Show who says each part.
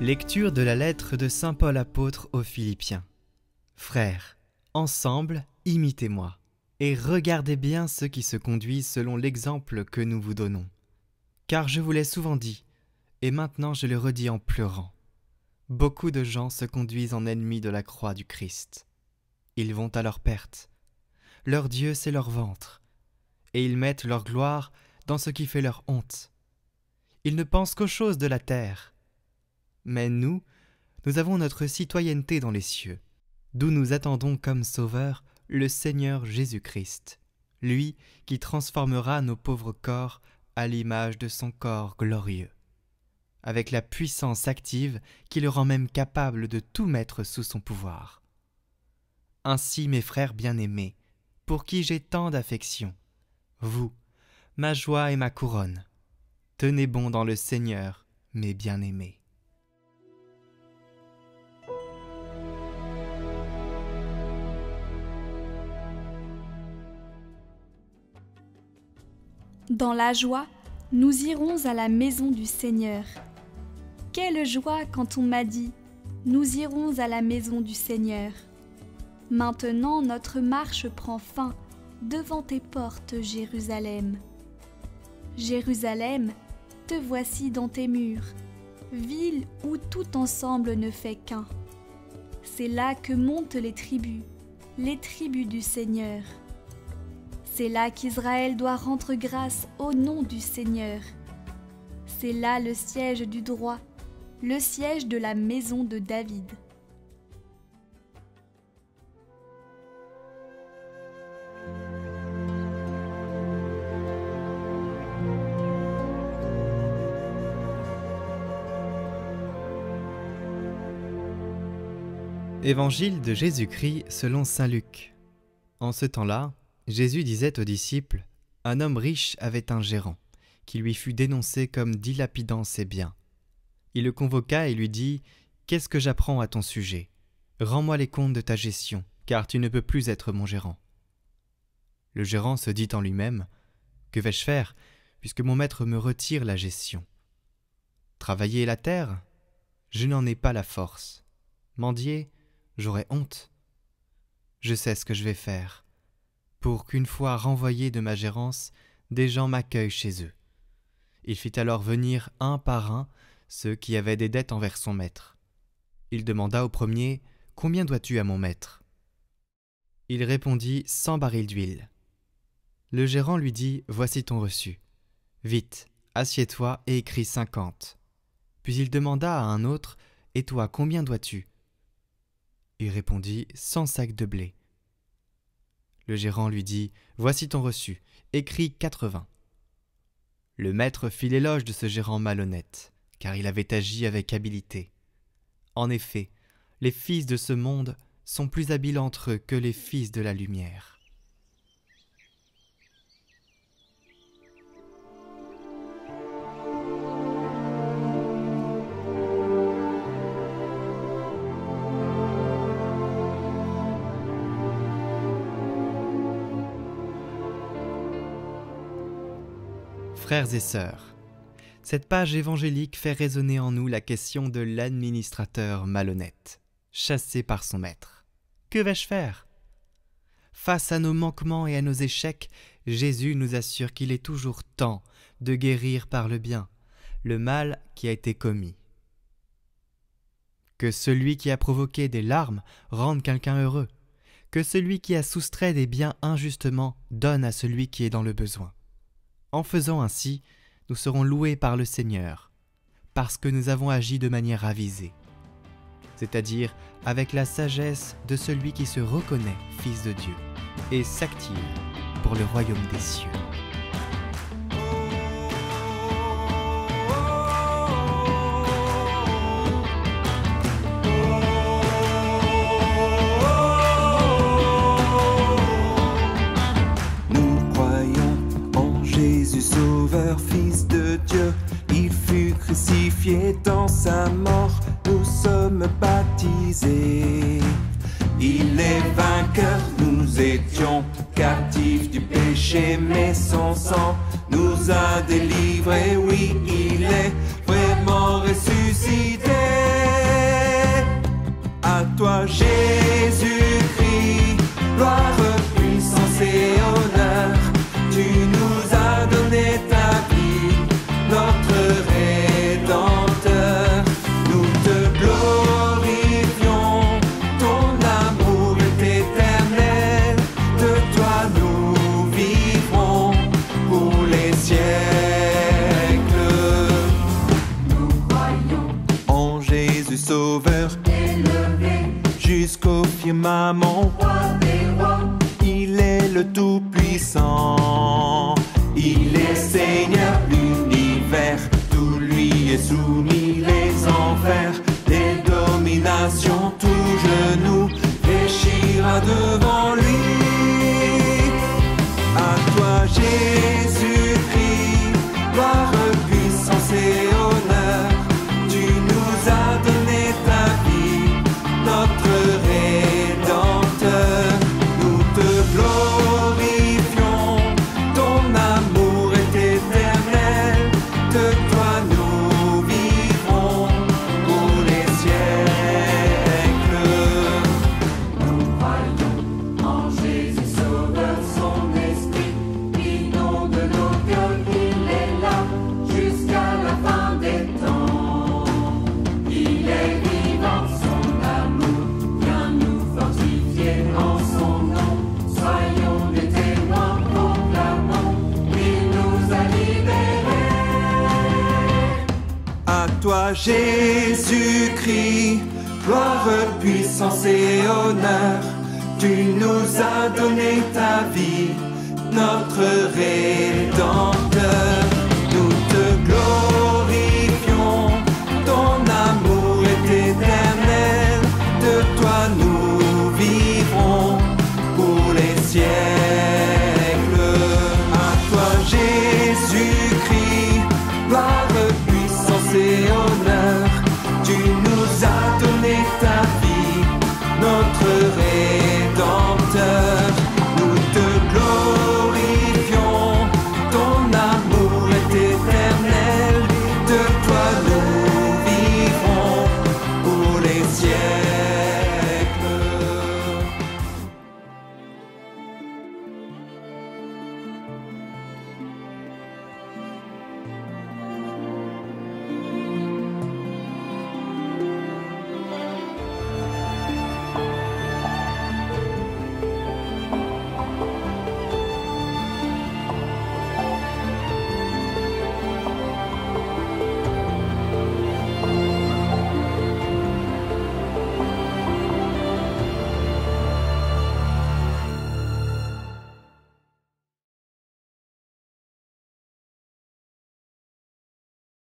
Speaker 1: Lecture de la lettre de saint Paul apôtre aux Philippiens. Frères, ensemble, imitez-moi, et regardez bien ceux qui se conduisent selon l'exemple que nous vous donnons. Car je vous l'ai souvent dit, et maintenant je le redis en pleurant. Beaucoup de gens se conduisent en ennemis de la croix du Christ. Ils vont à leur perte. Leur Dieu, c'est leur ventre, et ils mettent leur gloire dans ce qui fait leur honte. Ils ne pensent qu'aux choses de la terre. Mais nous avons notre citoyenneté dans les cieux, d'où nous attendons comme sauveur le Seigneur Jésus-Christ, lui qui transformera nos pauvres corps à l'image de son corps glorieux, avec la puissance active qui le rend même capable de tout mettre sous son pouvoir. Ainsi, mes frères bien-aimés, pour qui j'ai tant d'affection, vous, ma joie et ma couronne, tenez bon dans le Seigneur, mes bien-aimés.
Speaker 2: Dans la joie, nous irons à la maison du Seigneur. Quelle joie quand on m'a dit « Nous irons à la maison du Seigneur ». Maintenant notre marche prend fin devant tes portes, Jérusalem. Jérusalem, te voici dans tes murs, ville où tout ensemble ne fait qu'un. C'est là que montent les tribus du Seigneur. C'est là qu'Israël doit rendre grâce au nom du Seigneur. C'est là le siège du droit, le siège de la maison de David.
Speaker 1: Évangile de Jésus-Christ selon saint Luc. En ce temps-là, Jésus disait aux disciples, « Un homme riche avait un gérant, qui lui fut dénoncé comme dilapidant ses biens. Il le convoqua et lui dit, « Qu'est-ce que j'apprends à ton sujet? Rends-moi les comptes de ta gestion, car tu ne peux plus être mon gérant. » Le gérant se dit en lui-même, « Que vais-je faire, puisque mon maître me retire la gestion? Travailler la terre? Je n'en ai pas la force. Mendier? J'aurais honte. Je sais ce que je vais faire. Pour qu'une fois renvoyé de ma gérance, des gens m'accueillent chez eux. » Il fit alors venir un par un ceux qui avaient des dettes envers son maître. Il demanda au premier, « Combien dois-tu à mon maître ?» Il répondit, « 100 barils d'huile. » Le gérant lui dit, « Voici ton reçu. Vite, assieds-toi et écris 50. » Puis il demanda à un autre, « Et toi, combien dois-tu » Il répondit, « 100 sacs de blé. » Le gérant lui dit, « Voici ton reçu, écris 80. » Le maître fit l'éloge de ce gérant malhonnête, car il avait agi avec habileté. En effet, les fils de ce monde sont plus habiles entre eux que les fils de la lumière. Frères et sœurs, cette page évangélique fait résonner en nous la question de l'administrateur malhonnête, chassé par son maître. Que vais-je faire? Face à nos manquements et à nos échecs, Jésus nous assure qu'il est toujours temps de guérir par le bien le mal qui a été commis. Que celui qui a provoqué des larmes rende quelqu'un heureux, que celui qui a soustrait des biens injustement donne à celui qui est dans le besoin. En faisant ainsi, nous serons loués par le Seigneur, parce que nous avons agi de manière avisée, c'est-à-dire avec la sagesse de celui qui se reconnaît fils de Dieu et s'active pour le royaume des cieux.
Speaker 3: Sauveur, fils de Dieu, il fut crucifié, dans sa mort, nous sommes baptisés. Il est vainqueur, nous étions captifs du péché, mais son sang nous a délivrés. Oui, il est vraiment ressuscité. toi Jésus-Christ, gloire, puissance et honneur. Tu nous as donné ta vie, notre Rédempteur. Nous te glorifions, ton amour est éternel. De toi nous vivrons pour les siècles.
Speaker 4: Nous croyons
Speaker 3: En Jésus Sauveur,
Speaker 4: élevé,
Speaker 3: jusqu'au firmament,
Speaker 4: roi des rois,
Speaker 3: il est le Tout-Puissant. Il est Seigneur l'univers, tout lui est soumis, les enfers, les dominations, tout genou fléchira devant lui. À toi Jésus-Christ, gloire, puissance et honneur. Tu nous as donné ta vie, notre Rédempteur. Nous te glorifions, ton amour est éternel. De toi nous vivrons pour les siècles.
Speaker 4: nous croyons en Jésus Sauveur, son esprit, inonde nos cœurs, il est là jusqu'à la fin des temps. Il est vivant, son amour vient nous fortifier en son nom. Soyons des témoins, proclamons, il nous a libérés.
Speaker 3: À toi Jésus-Christ, gloire, puissance et honneur. Tu nous as donné ta vie, notre Rédempteur.